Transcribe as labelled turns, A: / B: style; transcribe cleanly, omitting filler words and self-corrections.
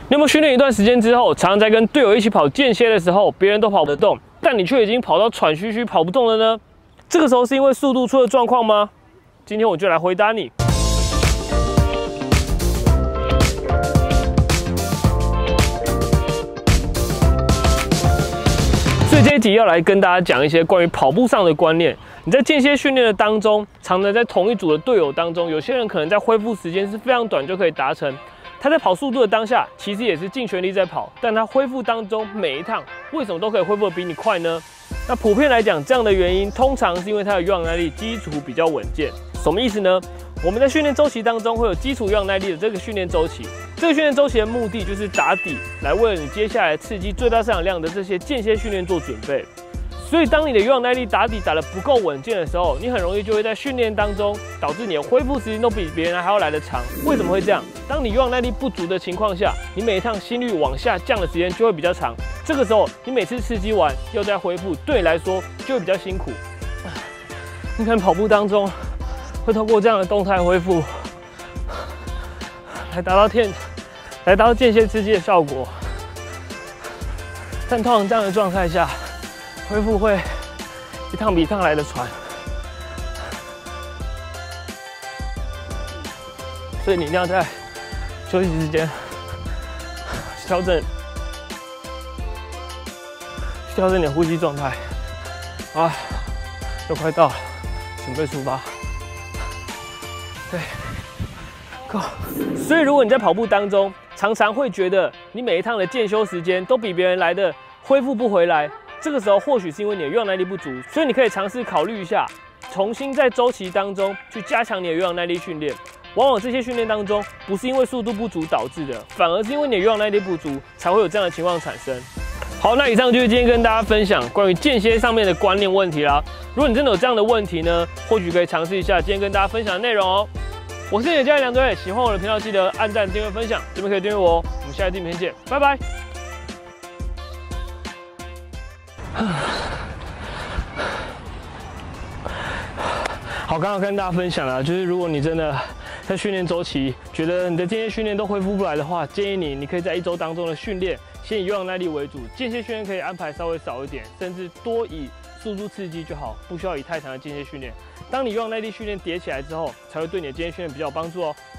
A: 你有没有训练一段时间之后，常常在跟队友一起跑间歇的时候，别人都跑得动，但你却已经跑到喘吁吁跑不动了呢？这个时候是因为速度出了状况吗？今天我就来回答你。所以这一集要来跟大家讲一些关于跑步上的观念。你在间歇训练的当中，常常在同一组的队友当中，有些人可能在恢复时间是非常短就可以达成。他在跑速度的当下，其实也是尽全力在跑，但他恢复当中每一趟为什么都可以恢复得比你快呢？那普遍来讲，这样的原因通常是因为他的有氧耐力基础比较稳健。什么意思呢？我们在训练周期当中会有基础有氧耐力的这个训练周期，这个训练周期的目的就是打底，来为了你接下来刺激最大摄氧量的这些间歇训练做准备。所以，当你的有氧耐力打底打得不够稳健的时候，你很容易就会在训练当中导致你的恢复时间都比别人还要来得长。为什么会这样？当你有氧耐力不足的情况下，你每一趟心率往下降的时间就会比较长。这个时候，你每次刺激完又再恢复，对你来说就会比较辛苦。你可能跑步当中会透过这样的动态恢复，来达到间歇刺激的效果。但通常这样的状态下，恢复会一趟比一趟来的喘，所以你一定要在休息时间调整你的呼吸状态。啊，又快到了，准备出发。对 ，Go。所以如果你在跑步当中，常常会觉得你每一趟的间休时间都比别人来的恢复不回来。这个时候或许是因为你的有氧耐力不足，所以你可以尝试考虑一下，重新在周期当中去加强你的有氧耐力训练。往往这些训练当中，不是因为速度不足导致的，反而是因为你的有氧耐力不足，才会有这样的情况产生。好，那以上就是今天跟大家分享关于间歇上面的观念问题啦。如果你真的有这样的问题呢，或许可以尝试一下今天跟大家分享的内容哦。我是你的教练梁队，喜欢我的频道记得按赞、订阅、分享，这边可以订阅我哦。我们下一支影片见，拜拜。好，刚刚跟大家分享了，就是如果你真的在训练周期觉得你的间歇训练都恢复不来的话，建议你可以在1周当中的训练先以有氧耐力为主，间歇训练可以安排稍微少一点，甚至多以速度刺激就好，不需要以太长的间歇训练。当你有氧耐力训练叠起来之后，才会对你的间歇训练比较有帮助哦。